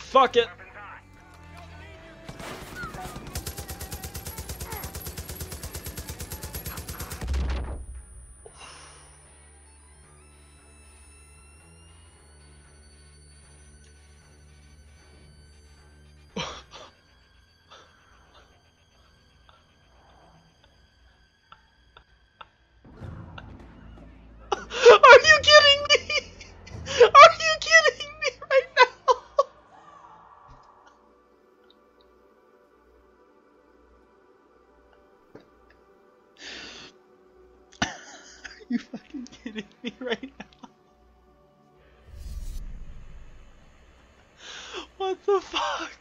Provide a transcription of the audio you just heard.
Fuck it. Are you kidding me? Are you kidding me right now? Are you fucking kidding me right now? What the fuck?